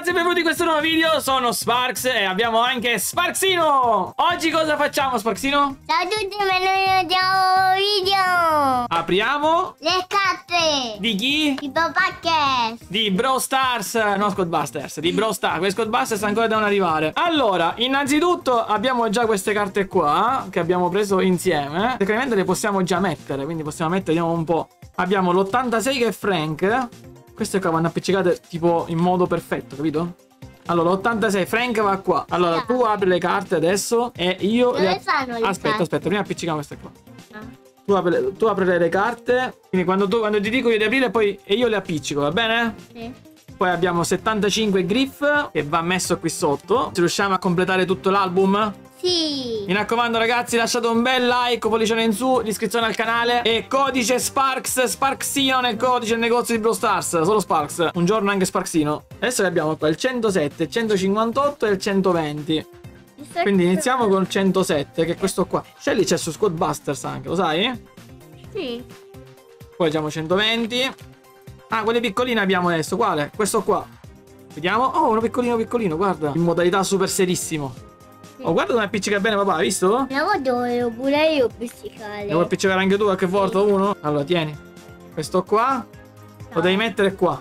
ragazzi e benvenuti in questo nuovo video, sono Sparx e abbiamo anche Sparxino. Oggi cosa facciamo, Sparxino? Ciao a tutti, benvenuti a un video. Apriamo Le carte di chi? di Papà Cash. Di Brawl Stars, no Squadbusters, di Brawl Stars. Quei Squadbusters ancora devono arrivare. Allora, innanzitutto abbiamo già queste carte qua che abbiamo preso insieme. Tecnicamente le possiamo già mettere, quindi possiamo mettere, vediamo un po'. Abbiamo l'86 che è Frank. Queste qua vanno appiccicate tipo in modo perfetto, capito? Allora, l'86 Frank va qua. Allora, tu apri le carte adesso e io Dove fanno le Aspetta, carte? aspetta, prima appiccichiamo queste qua. Ah. Tu apri le carte. Quindi quando ti dico io di aprire, poi e io le appiccico, va bene? Sì. Poi abbiamo 75 Griff che va messo qui sotto. Se riusciamo a completare tutto l'album. Sì. Mi raccomando ragazzi, lasciate un bel like, pollicione in su, l'iscrizione al canale e codice Sparx, Sparxino nel codice del negozio di Brawl Stars, solo Sparx, un giorno anche Sparxino. Adesso che abbiamo qua il 107, il 158 e il 120. Quindi iniziamo col 107 che è questo qua. Shelly c'è su Squadbusters anche, lo sai? Sì. Poi abbiamo 120. Ah, quelle piccoline abbiamo adesso, quale? Questo qua. Vediamo. Oh, uno piccolino, guarda. In modalità super serissimo. Oh, guarda come appiccica bene papà, hai visto? Una volta volevo pure io pizzicare. Lo vuoi appiccicare anche tu qualche volta uno? Allora, tieni. Questo qua lo devi mettere qua.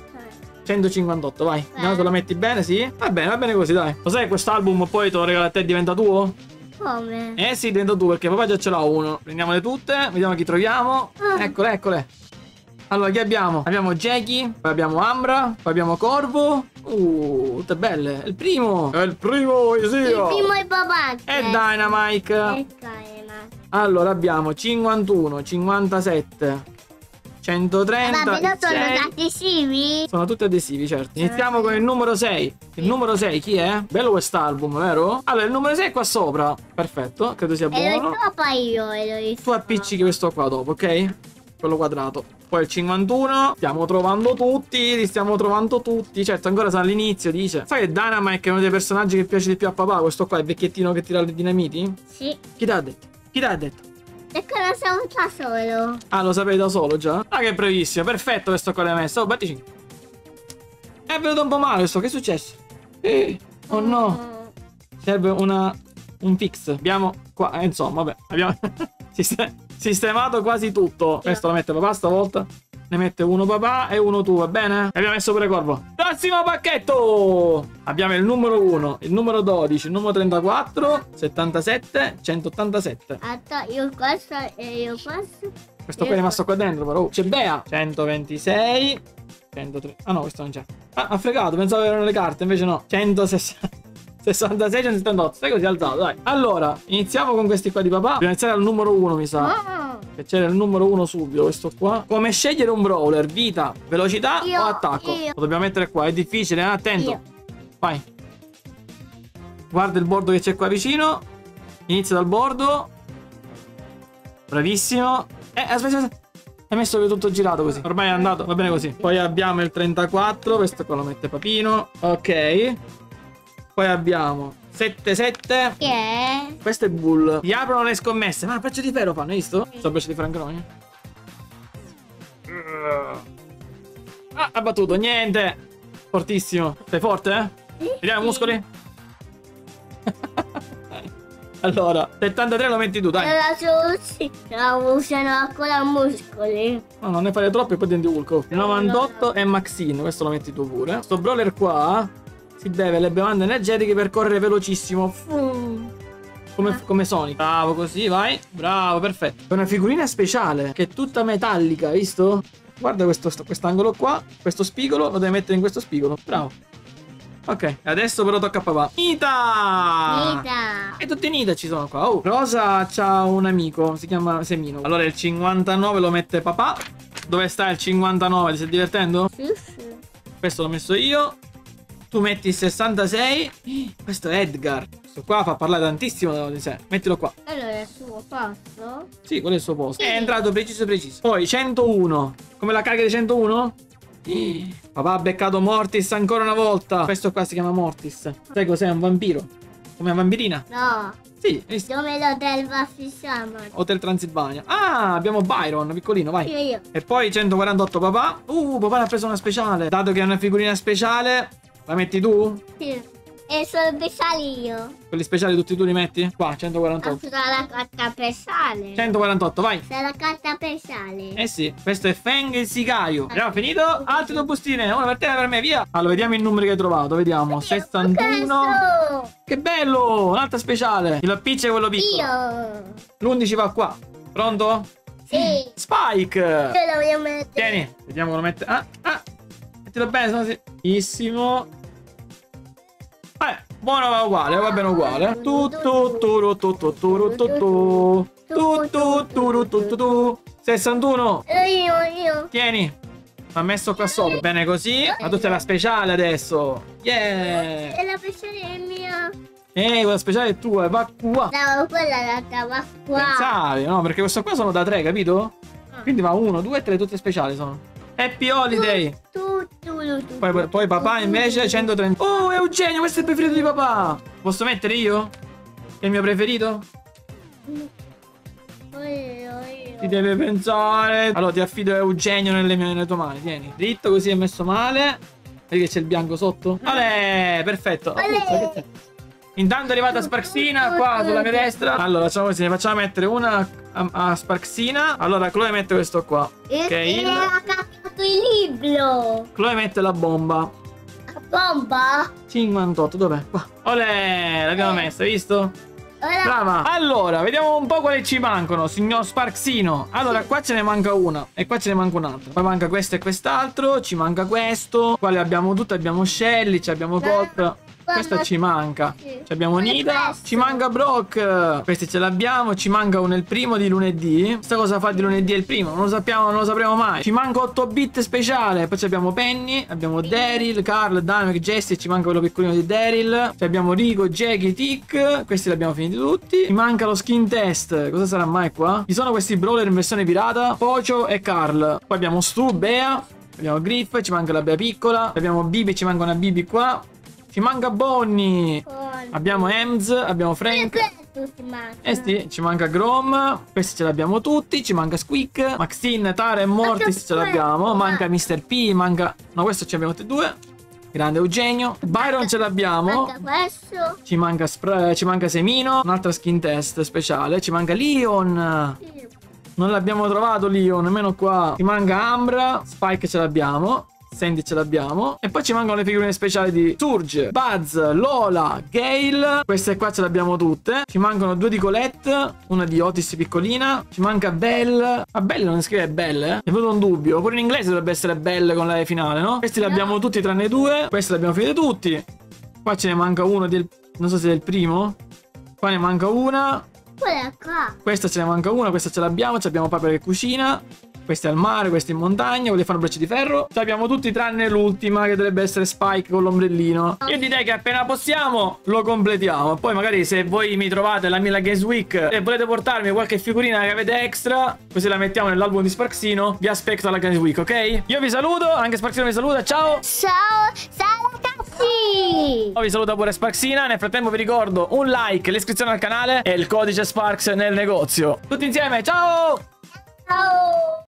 158, vai. Vediamo se lo metti bene, sì? Va bene così, dai. Lo sai che quest'album poi te lo regalo a te e diventa tuo? Come? Eh sì, diventa tuo perché papà già ce l'ha uno. Prendiamole tutte, vediamo chi troviamo. Eccole. Allora, chi abbiamo? Abbiamo Jackie, poi abbiamo Ambra, poi abbiamo Corvo. Tutte belle. È il primo, Il primo Isia. è Papà E Cash. Dynamite. E Dynamite. Allora abbiamo 51, 57, 130. Vabbè, però sono 6. adesivi? Sono tutti adesivi, certo. Iniziamo con il numero 6. Il numero 6 chi è? Bello quest'album, vero? Allora, il numero 6 è qua sopra. Perfetto, credo sia E buono. lo troppo io e lo Tu appiccichi questo qua dopo, ok? Quello quadrato. Poi il 51. Stiamo trovando tutti. Li stiamo trovando tutti. Certo, ancora sono all'inizio, dice. Sai che Dynamite è uno dei personaggi che piace di più a papà? Questo qua, il vecchiettino che tira le dinamiti? Sì. Chi t'ha detto? Chi t'ha detto? Perché non siamo da solo. Ah, lo sapevi da solo già? Ah, che bravissimo. Perfetto questo qua l'hai messo. Oh, battici. È venuto un po' male questo. Che è successo? Oh no. Serve un fix. Abbiamo qua. Insomma, vabbè. Abbiamo sistemato quasi tutto. Questo lo mette papà stavolta. Ne mette uno papà e uno tu, va bene? E abbiamo messo pure Corvo. Prossimo pacchetto! Abbiamo il numero 1, il numero 12, il numero 34, 77, 187. Aspetta, io questo e io questo. Questo qua è rimasto qua dentro però. C'è Bea. 126. 103. Ah no, questo non c'è. Ah, ha fregato. Pensavo che erano le carte. Invece no. 160. 66, 178. Stai così alzato, dai. Allora, iniziamo con questi qua di papà. Dobbiamo iniziare al numero 1, mi sa. Che c'era il numero 1 subito, questo qua. Come scegliere un brawler? Vita, velocità o attacco? Lo dobbiamo mettere qua. È difficile, attento. Vai. Guarda il bordo che c'è qua vicino. Inizia dal bordo. Bravissimo. Aspetta. Hai messo tutto girato così. Ormai è andato, va bene così. Poi abbiamo il 34. Questo qua lo mette papino. Ok. Poi abbiamo 77. Che è? Questo è Bull. Gli aprono le scommesse. Ma il braccio di ferro fanno, hai visto? Sto braccio di Frangroni. Ah, ha battuto, niente. Fortissimo. Sei forte, eh? Vediamo i muscoli. Allora, 73 lo metti tu, dai. La usano ancora muscoli. No, non ne fare troppo e poi diventi Hulk. 98 è Maxine, questo lo metti tu pure. Sto brawler qua si beve le bevande energetiche per correre velocissimo. Come Sonic. Bravo, così, vai. Bravo, perfetto. È una figurina speciale che è tutta metallica, visto? Guarda quest'angolo qua. Questo spigolo lo devi mettere in questo spigolo. Bravo. Ok, adesso però tocca a papà. Nita! E tutti Nita ci sono qua. Oh, Rosa c'ha un amico, si chiama Semino. Allora il 59 lo mette papà. Dove sta il 59? Ti stai divertendo? Sì. Questo l'ho messo io. Tu metti il 66. Questo è Edgar. Questo qua fa parlare tantissimo di sé. Mettilo qua. Allora è il suo posto? Sì, quello è il suo posto. Sì. È entrato preciso. Poi 101. Come la carica di 101? Papà ha beccato Mortis ancora una volta. Questo qua si chiama Mortis. Sai cos'è? Un vampiro. Come una vampirina? No. Sì, hai visto? Dove lo delva fissiamo? Hotel Transilvania. Ah, abbiamo Byron, piccolino, vai. Io. E poi 148 papà. Papà ne ha preso una speciale. Dato che è una figurina speciale, La metti tu? Sì. E sono speciali io. Quelli speciali tutti tu li metti? Qua, 148. Sarà la carta speciale. 148, vai. Sarà la carta speciale. Eh sì, questo è Feng il sicario. Abbiamo finito? Altre due bustine. Una per te e una per me, via. Allora, vediamo i numeri che hai trovato. Vediamo. 61. Questo. Che bello! Un'altra speciale. Il pizza è quello piccolo. Io. L'11 va qua. Pronto? Sì. Spike! Io lo voglio mettere. Tieni, vediamo come lo mette. Mettilo bene, se no si... Benissimo. Buono, va uguale, va bene uguale. Tu. 61. Io. Tieni. L'ha messo qua sopra. Bene così. Ma tu sei la speciale adesso. Yeah. E la speciale è mia. Quella speciale è tua. Va qua. No, quella la va qua. Pensavi, no? Perché queste qua sono da 3, capito? Quindi va 1, 2 e 3, tutte speciali sono. Happy Holiday. Poi papà invece 130. Oh, Eugenio, questo è il preferito di papà. Posso mettere io? È il mio preferito? Ti deve pensare. Allora ti affido Eugenio nelle tue mani. Tieni. Dritto così è messo male. Vedi che c'è il bianco sotto? Ale, perfetto. Intanto è arrivata Sparksina qua sulla mia destra. Allora facciamo così, ne facciamo mettere una a Sparksina. Allora Chloe mette questo qua. E ha cambiato il libro. Chloe mette la bomba. La bomba? 58, dov'è? Qua. Olè, l'abbiamo messa, hai visto? Ora. Brava. Allora, vediamo un po' quali ci mancano, signor Sparksino. Allora, qua ce ne manca una e qua ce ne manca un'altra. Poi manca questo e quest'altro. Ci manca questo. Qua le abbiamo tutte, abbiamo Shelly, abbiamo Colt. Questa ci manca. Abbiamo Nida. Ci manca Brock. Questi ce l'abbiamo. Ci manca uno il primo di lunedì. Questa cosa fa di lunedì è il primo? Non lo sappiamo, non lo sapremo mai. Ci manca 8 bit speciale. Poi abbiamo Penny. Abbiamo Daryl, Carl, Dynamic, Jesse. Ci manca quello piccolino di Daryl. Abbiamo Rico, Jackie, Tick. Questi li abbiamo finiti tutti. Ci manca lo skin test. Cosa sarà mai qua? Ci sono questi brawler in versione pirata. Pocio e Carl. Poi abbiamo Stu, Bea. Abbiamo Griff. Ci manca la Bea piccola. Abbiamo Bibi. Ci manca una Bibi qua. Ci manca Bonnie. Abbiamo Ems, abbiamo Frank. Sì, ci manca Grom. Questi ce l'abbiamo tutti. Ci manca Squeak, Maxine, Tara e Mortis ce l'abbiamo. Manca Mr. P, manca... No, questo ci abbiamo tutti e due. Grande Eugenio. Byron ce l'abbiamo. Ci manca ci manca Semino. Un'altra skin test speciale. Ci manca Leon. Non l'abbiamo trovato Leon, nemmeno qua. Ci manca Ambra. Spike ce l'abbiamo. Sandy ce l'abbiamo. E poi ci mancano le figurine speciali di Surge, Buzz, Lola, Gale. Queste qua ce le abbiamo tutte. Ci mancano 2 di Colette, una di Otis piccolina. Ci manca Belle. Ma Belle non scrive Belle, eh? È venuto un dubbio. Pure in inglese dovrebbe essere Belle con la E finale, no? Questi li abbiamo tutti tranne 2. Questi li abbiamo finiti tutti. Qua ce ne manca uno del... Non so se è il primo. Qua ne manca una. Questa ce ne manca una. Questa ce l'abbiamo. Ci abbiamo Papera che cucina. Questi al mare, questi in montagna, quelli fanno braccia di ferro. Ci abbiamo tutti tranne l'ultima, che dovrebbe essere Spike con l'ombrellino. Io direi che appena possiamo lo completiamo. Poi magari se voi mi trovate la Mila Games Week e volete portarmi qualche figurina che avete extra, così la mettiamo nell'album di Sparksino, vi aspetto alla Games Week, ok? Io vi saluto, anche Sparksino vi saluta, ciao! Ciao ragazzi! Vi saluta pure Sparksina. Nel frattempo vi ricordo un like, l'iscrizione al canale e il codice Sparks nel negozio. Tutti insieme, ciao! Ciao!